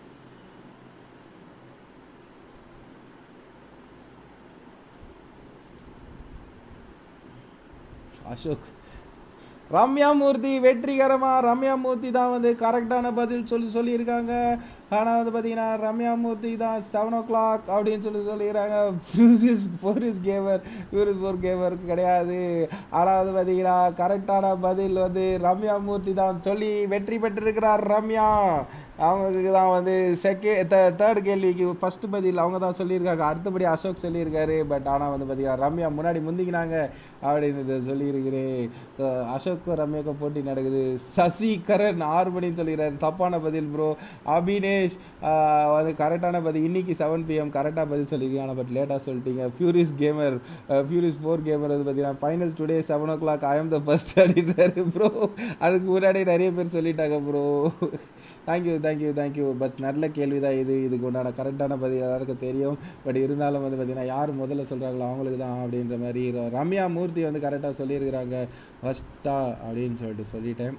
Ashok. ரம்யா மூர்த்தி வெற்றிகரமாக ரம்யா மூர்த்தி தான் வந்து கரெக்டான பதில் சொல்லியிருக்காங்க. ஆனால் வந்து பார்த்தீங்கன்னா ரம்யா மூர்த்தி தான் 7 o'clock அப்படின்னு சொல்லிடுறாங்க. ஃபியூரிஸ் கேமர் கிடையாது. ஆனால் வந்து பார்த்தீங்கன்னா கரெக்டான பதில் வந்து ரம்யா மூர்த்தி தான் சொல்லி வெற்றி பெற்றிருக்கிறார். ரம்யா அவங்களுக்கு தான் வந்து தேர்ட் கேள்விக்கு ஃபஸ்ட்டு பதில் அவங்க தான் சொல்லியிருக்காங்க. அடுத்தபடி அசோக் சொல்லியிருக்காரு. பட் ஆனால் வந்து பார்த்தீங்கன்னா ரம்யா முன்னாடி முந்திக்கினாங்க அப்படின்னு சொல்லியிருக்கிறேன். ஸோ அசோக்கும் ரம்யாவுக்கும் போட்டி நடக்குது. சசிகரன் 6 மணின்னு சொல்லிடுறாரு. தப்பான பதில் ப்ரோ. அபினேஷ் வந்து கரெக்டான பதில். இன்னைக்கு 7 PM கரெக்டாக பதில் சொல்லியிருக்கீங்க. ஆனால் பட் லேட்டாக சொல்லிட்டீங்க. ஃபியூரிஸ் 4 கேமர் வந்து பார்த்தீங்கன்னா finals today 7 o'clock I am the first அப்படின்றாரு ப்ரோ. அதுக்கு முன்னாடி நிறைய பேர் சொல்லிட்டாங்க ப்ரோ. தேங்க்யூ. பட் நல்ல கேள்வி தான் இதுக்கு உண்டான கரெக்டான பதில் எல்லாருக்கும் தெரியும். பட் இருந்தாலும் வந்து பார்த்தீங்கன்னா யார் முதல்ல சொல்கிறாங்களோ அவங்களுக்கு தான் அப்படின்ற மாதிரி. ரம்யா மூர்த்தி வந்து கரெக்டாக சொல்லியிருக்கிறாங்க ஃபஸ்ட்டா அப்படின்னு சொல்லிட்டேன்.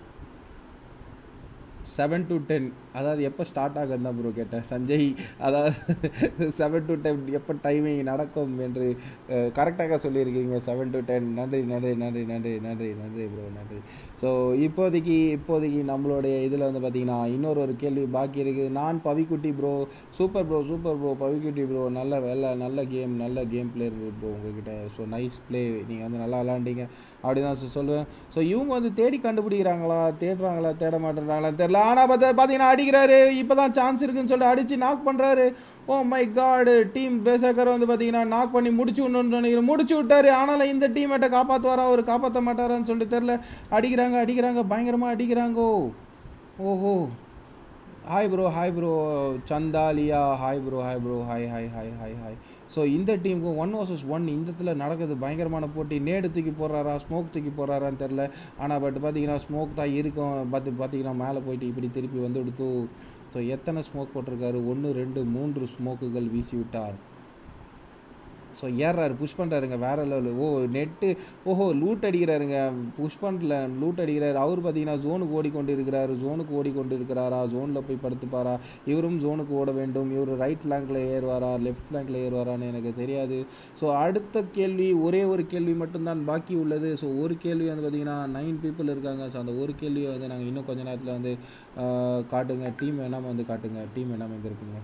7 to 10 அதாவது எப்போ ஸ்டார்ட் ஆகுது தான் ப்ரோ கேட்டேன். சஞ்சய் அதாவது 7 to 10 எப்போ டைமிங் நடக்கும் என்று கரெக்டாக சொல்லியிருக்கீங்க. 7 to 10. நன்றி ப்ரோ, நன்றி. ஸோ இப்போதைக்கு நம்மளுடைய இதில் வந்து பார்த்திங்கன்னா இன்னொரு கேள்வி பாக்கி இருக்குது. நான் Pavikutty bro. Super bro Pavikutty bro. நல்ல கேம் பிளேயர் ப்ரோ உங்ககிட்ட. So nice play. நீங்கள் வந்து நல்லா விளாண்டிங்க அப்படி தான் சொல்லுவேன். ஸோ இவங்க வந்து தேடி கண்டுபிடிக்கிறாங்களா, தேட மாட்டேறாங்களா தெரியல. ஆனால் பார்த்தீங்கன்னா அடிக்கிறாரு. இப்போ தான் சான்ஸ் இருக்குன்னு சொல்லிட்டு அடித்து நாக் பண்ணுறாரு. Oh my god. டீம் பேசக்கரை வந்து பார்த்தீங்கன்னா நாக் பண்ணி முடிச்சு விட்டாரு. ஆனாலும் இந்த டீமேட்டை காப்பாற்றுவாரா அவர் காப்பாற்ற மாட்டாரான்னு சொல்லிட்டு தெரில. அடிக்கிறாங்க பயங்கரமாக அடிக்கிறாங்கோ. ஓஹோ. Hi bro Santhaliya. Hi bro hi. So இந்த டீமுக்கும் 1 versus 1 இந்த இடத்துல நடக்குது. பயங்கரமான போட்டி. நேடு தூக்கி போடுறாரா ஸ்மோக் தூக்கி போடுறாரான்னு தெரில. ஆனால் பட் பார்த்தீங்கன்னா ஸ்மோக் தான் இருக்கும். பார்த்தீங்கன்னா மேலே போயிட்டு இப்படி திருப்பி வந்து எடுத்து. ஸோ எத்தனை ஸ்மோக் போட்டிருக்காரு? 1 2 3 ஸ்மோக்குகள் வீசி விட்டார். ஸோ ஏறாரு புஷ் பண்ணுறாருங்க வேறு லெவலு. நெட்டு லூட் அடிக்கிறாருங்க. புஷ் பண்ணல, லூட் அடிக்கிறாரு. அவர் பார்த்தீங்கன்னா ஜோனுக்கு ஓடிக்கொண்டு இருக்கிறாரா, ஜோனில் போய் படுத்துப்பாரா, இவரும் ஜோனுக்கு ஓட வேண்டும். இவர் ரைட் ஃப்ளாங்கில் ஏறுவாரா லெஃப்ட் ஃப்ளாங்கில் ஏறுவாரான்னு எனக்கு தெரியாது. ஸோ அடுத்த கேள்வி, ஒரே ஒரு கேள்வி மட்டும்தான் பாக்கி உள்ளது. ஸோ ஒரு கேள்வி வந்து பார்த்தீங்கன்னா 9 பீப்புள் இருக்காங்க. ஸோ அந்த ஒரு கேள்வியை வந்து நாங்கள் இன்னும் கொஞ்ச நேரத்தில் வந்து காட்டுங்க. டீம் வேணாமல் வந்து காட்டுங்க. டீம் வேணாமல் எங்கே இருக்குங்க?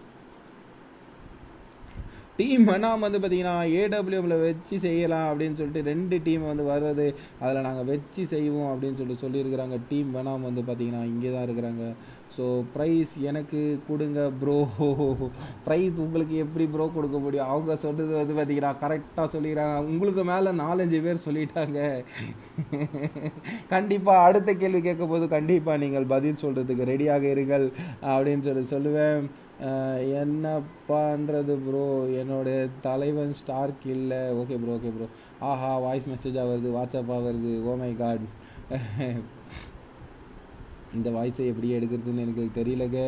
டீம் வேணாம் வந்து பார்த்தீங்கன்னா ஏடபிள்யூஎம்ல வச்சு செய்யலாம் அப்படின்னு சொல்லிட்டு 2 டீம் வந்து வர்றது, அதில் நாங்கள் வச்சு செய்வோம் அப்படின்னு சொல்லியிருக்கிறாங்க. டீம் வேணாம் வந்து பார்த்தீங்கன்னா இங்கே தான் இருக்கிறாங்க. ஸோ ப்ரைஸ் எனக்கு கொடுங்க ப்ரோ. ப்ரைஸ் உங்களுக்கு எப்படி ப்ரோ கொடுக்க முடியும்? அவங்க சொன்னது வந்து பார்த்தீங்கன்னா கரெக்டாக சொல்லிக்கிறாங்க. உங்களுக்கு மேலே 4-5 பேர் சொல்லிட்டாங்க. கண்டிப்பாக அடுத்த கேள்வி கேட்கும் போது கண்டிப்பாக நீங்கள் பதில் சொல்கிறதுக்கு ரெடியாக இருங்கள் அப்படின்னு சொல்லுவேன். என்ன பண்ணுறது ப்ரோ, என்னோடய தலைவன் ஸ்டார்க் இல்லை. Okay bro. ஆஹா, வாய்ஸ் மெசேஜாக வருது, வாட்ஸ்அப்பாக வருது. ஓ மை காட், இந்த வாய்ஸை எப்படி எடுக்கிறதுன்னு எனக்கு தெரியலங்க.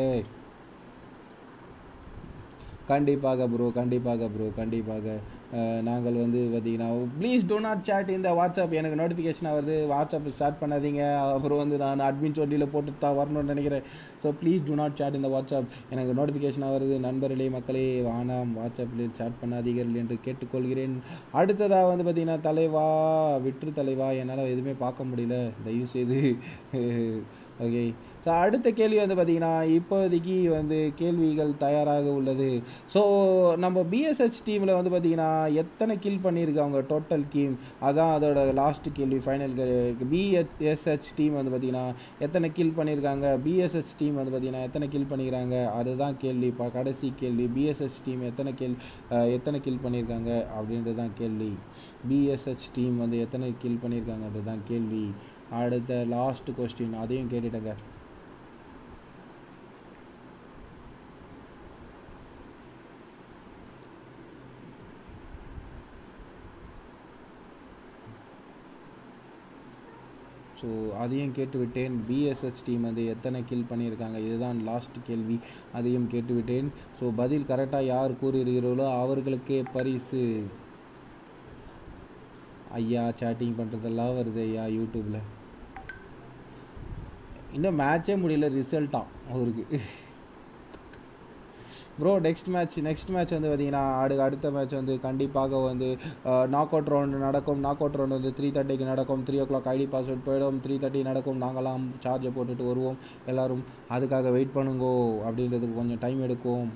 கண்டிப்பாக ப்ரோ. நாங்கள் வந்து பார்த்தீங்கன்னா ப்ளீஸ் டோ நாட் சேட் இந்த வாட்ஸ்அப். எனக்கு நோட்டிஃபிகேஷனாக வருது, வாட்ஸ்அப் ஸ்டார்ட் பண்ணாதீங்க. அப்புறம் வந்து நான் அட்மின் சொல்லியில் போட்டு தான் வரணும்னு நினைக்கிறேன். So please do not chat இந்த வாட்ஸ்அப். எனக்கு நோட்டிஃபிகேஷனாக வருது. நண்பர்களே, மக்களே, வானாம் வாட்ஸ்அப்பில் சேட் பண்ணாதீர்கள் என்று கேட்டுக்கொள்கிறேன். அடுத்ததாக வந்து பார்த்தீங்கன்னா தலைவா, என்னால் எதுவுமே பார்க்க முடியல, தயவு செய்து. ஓகே, ஸோ அடுத்த கேள்வி வந்து பார்த்தீங்கன்னா இப்போதைக்கு வந்து கேள்விகள் தயாராக உள்ளது. ஸோ நம்ம பிஎஸ்ஹெச் டீமில் வந்து பார்த்தீங்கன்னா எத்தனை கில் பண்ணியிருக்காங்க டோட்டல் கீம், அதான் அதோட லாஸ்ட் கேள்வி, ஃபைனல். பிஎஸ்ஹெச் டீம் வந்து பார்த்தீங்கன்னா எத்தனை கில் பண்ணியிருக்காங்க, பிஎஸ்ஹெச் டீம் வந்து பார்த்தீங்கன்னா எத்தனை கில் பண்ணிக்கிறாங்க, அதுதான் கேள்வி. கடைசி கேள்வி, பிஎஸ்ஹெச் டீம் எத்தனை கில் பண்ணியிருக்காங்க அப்படின்றது தான் கேள்வி. பிஎஸ்ஹெச் டீம் வந்து எத்தனை கில் பண்ணியிருக்காங்கன்றது தான் கேள்வி. அடுத்த லாஸ்ட் கொஸ்டின், அதையும் கேட்டுட்டேங்க. ஸோ அதையும் கேட்டுவிட்டேன். பிஎஸ்ஹெச் டீம் வந்து எத்தனை கில் பண்ணியிருக்காங்க, இதுதான் லாஸ்ட் கேள்வி, அதையும் கேட்டுவிட்டேன். ஸோ பதில் கரெக்டாக யார் கூறுகிறீர்களோ அவர்களுக்கே பரிசு. ஐயா, சேட்டிங் பண்ணுறதெல்லாம் வருது ஐயா யூடியூப்பில். இன்னும் மேட்சே முடியல, ரிசல்ட்டாக அவருக்கு. ப்ரோ நெக்ஸ்ட் மேட்ச் வந்து பார்த்தீங்கன்னா அடுத்த மேட்ச் வந்து கண்டிப்பாக வந்து நாக் அவுட் ரவுண்டு நடக்கும். நாக் அவுட் ரவுண்டு வந்து 3:30 நடக்கும். 3 o'clock ஐடி பாஸ்வேர்ட் போயிடும். 3:30 நடக்கும். நாங்களாம் சார்ஜை போட்டுட்டு வருவோம். எல்லோரும் அதுக்காக வெயிட் பண்ணுங்கோ. அப்படின்றதுக்கு கொஞ்சம் டைம் எடுக்கும்.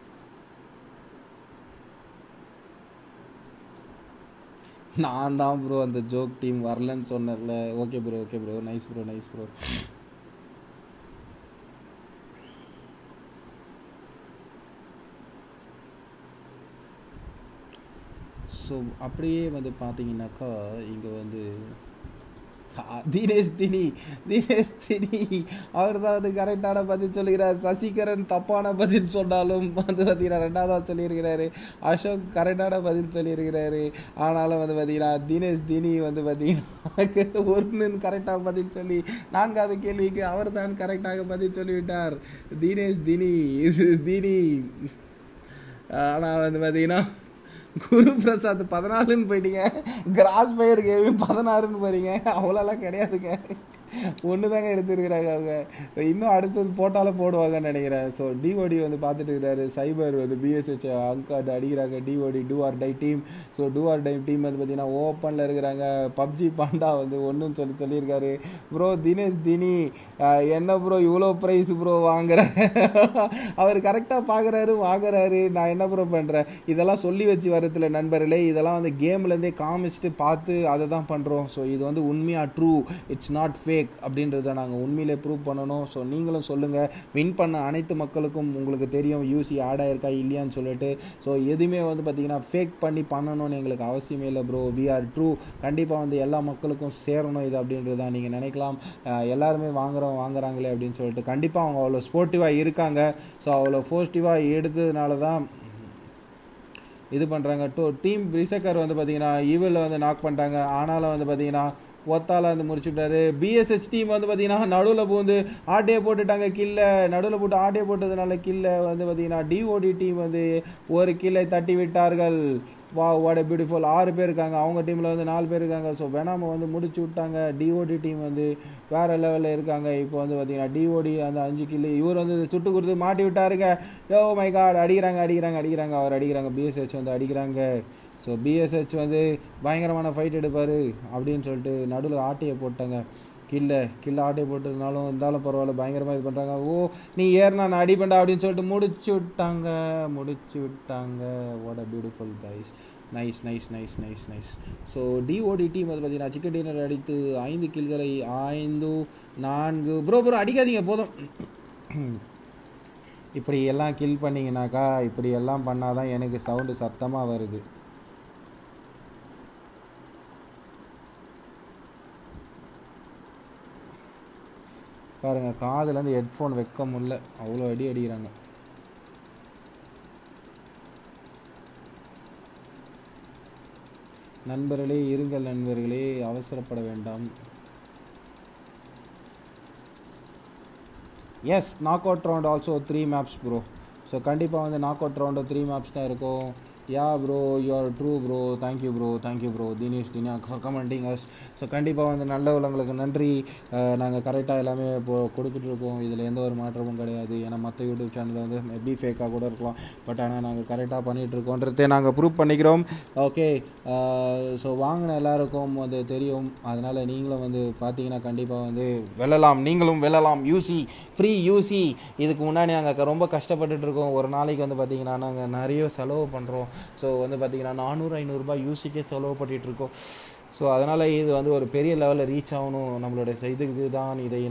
நான் தான் ப்ரோ அந்த ஜோக் டீம் வரலன்னு சொன்னேன்ல. Okay bro, nice bro. So அப்படியே வந்து பார்த்தீங்கன்னாக்கா இங்கே வந்து தினேஷ் தினி அவர் தான் வந்து கரெக்டான பதில் சொல்லுகிறார். சசிகரன் தப்பான பதில் சொன்னாலும் வந்து பார்த்தீங்கன்னா 2வது சொல்லியிருக்கிறாரு. அசோக் கரெக்டான பதில் சொல்லியிருக்கிறாரு. ஆனாலும் வந்து பார்த்தீங்கன்னா தினேஷ் தினி வந்து பார்த்தீங்கன்னா ஒன்று கரெக்டாக பதில் சொல்லி 4வது கேள்விக்கு அவர் தான் கரெக்டாக பதில் சொல்லிவிட்டார். தினேஷ் தினி. ஆனால் வந்து பார்த்தீங்கன்னா குரு பிரசாத் 14ன்னு போயிட்டீங்க. கிராஸ் ஃபயர் கேம் 16ன்னு போகிறீங்க. அவ்வளோலாம் கிடையாதுங்க, ஒன்று தாங்க எடுத்துருக்கிறாங்க அவங்க. இன்னும் அடுத்தது போட்டாலும் போடுவாங்கன்னு நினைக்கிறேன். ஸோ டிஓடி வந்து பார்த்துட்டு இருக்கிறாரு. சைபர் வந்து பிஎஸ்ஹெச் அங்காட் அடிக்கிறாங்க. DOD do or die team. So do or die team வந்து பார்த்தீங்கன்னா ஓப்பனில் இருக்கிறாங்க. பப்ஜி பாண்டா வந்து ஒன்றுன்னு சொல்லியிருக்காரு. ப்ரோ தினேஷ் தினி என்ன ப்ரோ இவ்வளோ ப்ரைஸ் ப்ரோ வாங்குற? அவர் கரெக்டாக வாங்குறாரு. நான் என்ன ப்ரோ பண்ணுறேன்? இதெல்லாம் சொல்லி வச்சு வரதில்ல நண்பர்களே. இதெல்லாம் வந்து கேம்லேருந்தே காமிச்சிட்டு பார்த்து அதை தான் பண்ணுறோம். ஸோ இது வந்து உண்மையாக ட்ரூ, இட்ஸ் நாட் ஃபேக் அப்படின்றத நாங்கள் உண்மையிலே ப்ரூவ் பண்ணணும். ஸோ நீங்களும் சொல்லுங்கள். வின் பண்ண அனைத்து மக்களுக்கும் உங்களுக்கு தெரியும் யூசி ஆட் ஆயிருக்கா இல்லையான்னு சொல்லிட்டு. ஸோ எதுவுமே வந்து பார்த்தீங்கன்னா ஃபேக் பண்ணணும்னு எங்களுக்கு அவசியமே இல்லை ப்ரோ. We are true. கண்டிப்பாக வந்து எல்லா மக்களுக்கும் சேரணும் இது அப்படின்றது தான். நீங்கள் நினைக்கலாம் எல்லாருமே வாங்குறாங்களே அப்படின்னு சொல்லிட்டு. கண்டிப்பாக அவங்க அவ்வளோ ஸ்போர்ட்டிவாக இருக்காங்க. ஸோ அவ்வளோ போஸ்டிவாக எடுத்ததுனால தான் இது பண்ணுறாங்க. டீம் பிரிசக்கர் வந்து பார்த்தீங்கன்னா ஈவில் வந்து நாக் பண்ணிட்டாங்க. ஆனாலும் வந்து பார்த்தீங்கன்னா ஒத்தால வந்து முடிச்சுட்டாரு. பிஎஸ்ஹெச் டீம் வந்து பார்த்தீங்கன்னா நடுவில் பூந்து ஆட்டையை போட்டுட்டாங்க. நடுவில் போட்டு ஆட்டையை போட்டதுனால வந்து பார்த்தீங்கன்னா டிஓடி டீம் வந்து ஒரு கில்லை தட்டி விட்டார்கள். வா வாட் எ பியூட்டிஃபுல் 6 பேர் இருக்காங்க, அவங்க டீமில் வந்து 4 பேர் இருக்காங்க. ஸோ வெனாமை வந்து முடிச்சு விட்டாங்க. டிஓடி டீம் வந்து வேறு லெவலில் இருக்காங்க. இப்போ வந்து பார்த்தீங்கன்னா டிஓடி அந்த 5 கில்லு, இவர் வந்து சுட்டு கொடுத்து மாட்டி விட்டாருங்க. ஓ மை காட், அடிக்கிறாங்க அவர் அடிக்கிறாங்க. பிஎஸ்ஹெச் வந்து அடிக்கிறாங்க. ஸோ பிஎஸ்ஹெச் வந்து பயங்கரமான ஃபைட் எடுப்பார் அப்படின்னு சொல்லிட்டு நடுவில் ஆட்டையை போட்டாங்க. கில்ல ஆட்டையை இருந்தாலும் பரவாயில்ல, பயங்கரமாக இது பண்ணுறாங்க. ஓ நீ ஏறினா நான் அடிப்பேன்டா அப்படின்னு சொல்லிட்டு முடிச்சு விட்டாங்க. What a beautiful guys. Nice. So DOD team வந்து பார்த்தீங்கன்னா சிக்கன் டின்னர் அடித்து 5 கில்களை 5-4 ப்ரோ அடிக்காதீங்க போதும். இப்படி எல்லாம் கில் பண்ணிங்கனாக்கா, இப்படி எல்லாம் பண்ணாதான் எனக்கு சவுண்டு சத்தமாக வருது. பாருங்கள், காதுலேருந்து ஹெட்ஃபோன் வைக்க முடியல, அவ்வளோ அடிக்கிறாங்க. நண்பர்களே இருங்கள் நண்பர்களே, அவசரப்பட வேண்டாம். Yes, knock out round also 3 maps bro. So கண்டிப்பாக வந்து நாக் அவுட் ரவுண்டு 3 மேப்ஸ் தான் இருக்கும். Yeah bro, you are true bro. Thank you bro Dinesh for commenting us. So கண்டிப்பாக வந்து நல்ல உள்ளவங்களுக்கு நன்றி. நாங்கள் கரெக்டாக எல்லாமே இப்போது கொடுத்துட்ருக்கோம், இதில் எந்த ஒரு மாற்றமும் கிடையாது. ஏன்னா மற்ற யூடியூப் சேனலில் வந்து மேபி ஃபேக்காக கூட இருக்கலாம், பட் ஆனால் நாங்கள் கரெக்டாக பண்ணிகிட்ருக்கோன்றதே நாங்கள் ப்ரூவ் பண்ணிக்கிறோம். ஓகே, ஸோ வாங்கின எல்லாருக்கும் வந்து தெரியும். அதனால் நீங்களும் வந்து பார்த்தீங்கன்னா கண்டிப்பாக வந்து நீங்களும் வெல்லலாம். Free UC. இதுக்கு முன்னாடி நாங்கள் ரொம்ப கஷ்டப்பட்டுட்ருக்கோம். ஒரு நாளைக்கு வந்து பார்த்திங்கன்னா நாங்கள் நிறைய செலவு பண்ணுறோம். ஸோ வந்து பார்த்திங்கன்னா 400-500 ரூபாய் யூசிக்கே செலவு பண்ணிகிட்ருக்கோம். ஸோ அதனால் இது வந்து ஒரு பெரிய லெவலில் ரீச் ஆகணும் நம்மளோட இதுக்கு தான் இதை